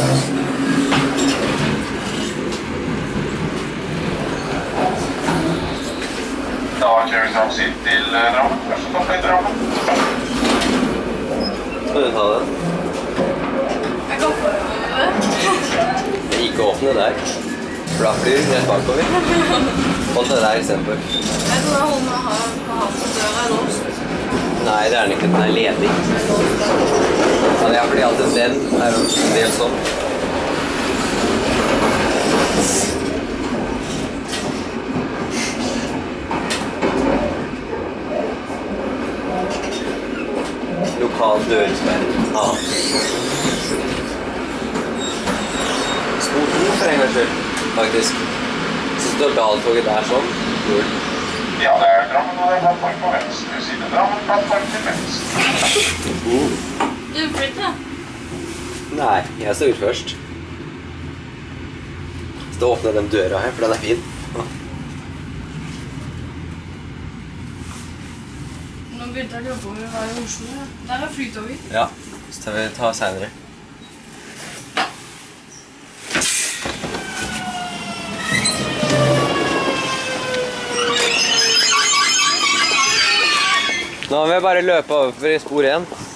Da kjører vi straks inn til Drammen. Første stopp i Drammen. Skal du ta den? Jeg kan få det. Ikke åpne der. For da flyr du rett bakover. Hold det der i stedet for. Jeg tror jeg holder med å ha på døra er låst. Nei, det er den ikke. Den er ledig. Ja, det er fordi alltid den er en del sånn. Lokal dørsperre. Ja. Spor 2 for en gangs skyld, faktisk. Så står daltoget der sånn. Cool. Ja, det er Drammen, og det er plattform på venstre side. Drammen, plattform til venstre. Du flytter? Nei, jeg står ut først. Så da åpner den døra her, for den er fin. Nå begynte jeg å jobbe med å være i Oslo. Ja. Der er flytoget. Ja, så tar vi ta senere. Nå må vi bare løpe over i spor 1.